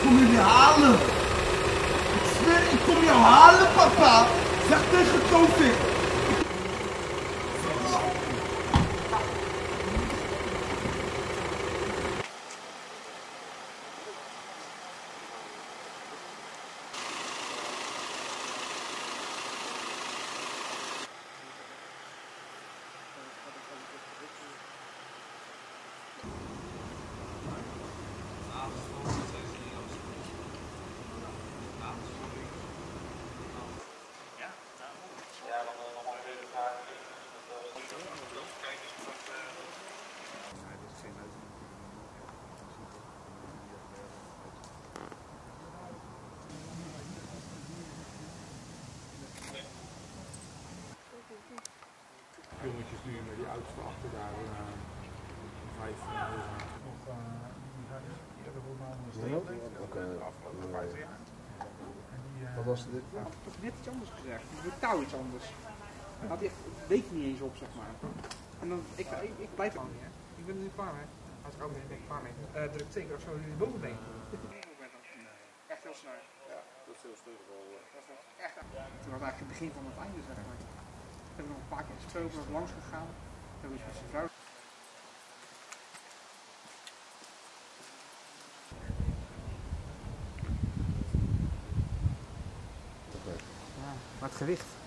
kom jullie halen. Ik zweer, ik kom jou halen, papa. Zeg tegen Tovik. Jongetjes nu met die oudste achter daar, 5 Wat was dit? Toch net iets anders gezegd. Die touw iets anders. Hij had echt, het leek niet eens op, zeg maar. En dan, ik blijf aan. Ik ben er nu klaar mee. Als ik ook ben ik klaar mee. Druk zeker of zo in de bovenbeen. Echt heel snel. Ja, dat is heel snel wel. Echt. Toen was eigenlijk het begin van het einde, zeg maar. We hebben nog een paar keer gesproken, langs gegaan. We hebben met zijn vrouw. Ja, maar het gewicht.